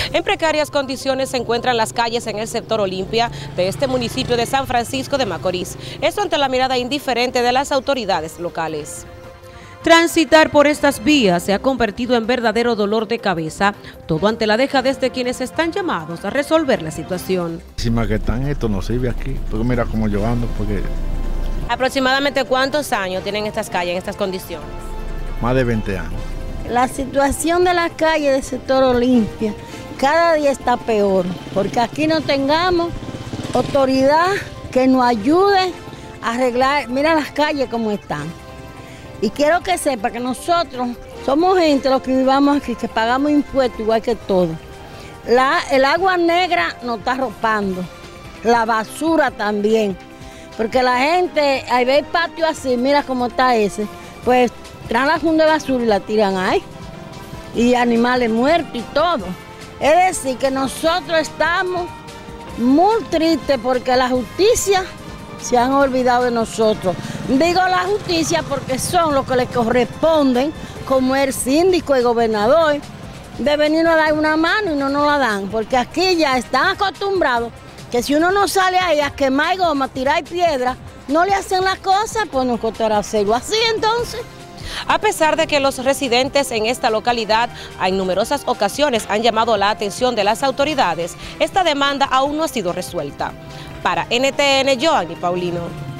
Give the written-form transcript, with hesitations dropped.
En precarias condiciones se encuentran las calles en el sector Olimpia de este municipio de San Francisco de Macorís. Esto ante la mirada indiferente de las autoridades locales. Transitar por estas vías se ha convertido en verdadero dolor de cabeza, todo ante la dejadez de quienes están llamados a resolver la situación. Encima que están, esto no sirve aquí, porque mira cómo yo ando, porque... ¿Aproximadamente cuántos años tienen estas calles en estas condiciones? Más de 20 años. La situación de las calles del sector Olimpia cada día está peor, porque aquí no tengamos autoridad que nos ayude a arreglar, mira las calles como están. Y quiero que sepa que nosotros somos gente, los que vivamos aquí, que pagamos impuestos igual que todos. El agua negra nos está arropando, la basura también, porque la gente, ahí ve el patio así, mira cómo está ese, pues traen la funda de basura y la tiran ahí, y animales muertos y todo. Es decir, que nosotros estamos muy tristes porque la justicia se han olvidado de nosotros. Digo la justicia porque son los que les corresponden, como el síndico y gobernador, de venirnos a dar una mano y no nos la dan, porque aquí ya están acostumbrados que si uno no sale ahí a quemar goma, tirar piedra, no le hacen las cosas, pues nos costará hacerlo así entonces. A pesar de que los residentes en esta localidad en numerosas ocasiones han llamado la atención de las autoridades, esta demanda aún no ha sido resuelta. Para NTN, Joanny Paulino.